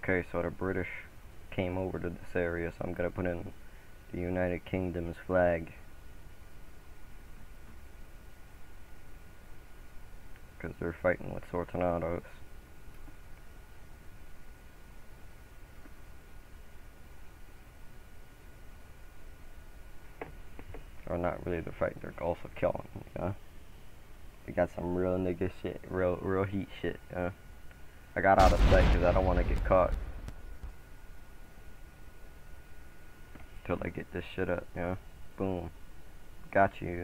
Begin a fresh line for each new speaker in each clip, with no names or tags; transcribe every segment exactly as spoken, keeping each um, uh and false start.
Okay, so the British came over to this area, so I'm gonna put in the United Kingdom's flag. Because they're fighting with Sortonados. Or not really the fight, they're also killing, you know? We got some real nigga shit, real real heat shit, you know? I got out of sight because I don't want to get caught. Till I get this shit up, you know? Boom. Got you.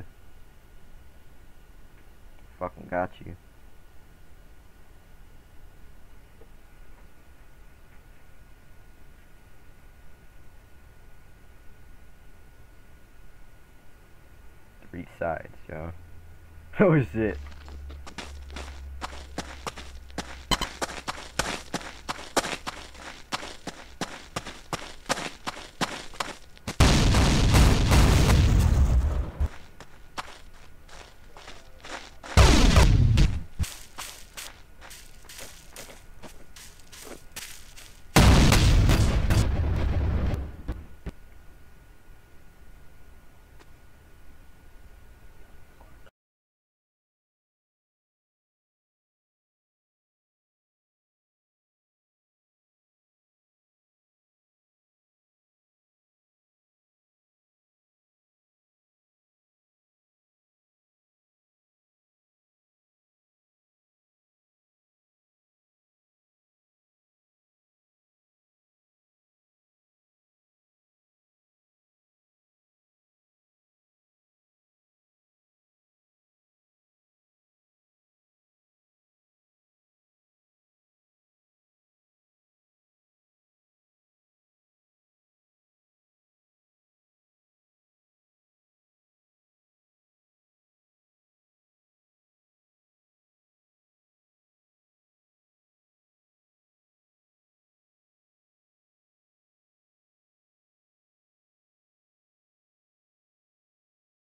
Fucking got you. Three sides, yo. Oh shit.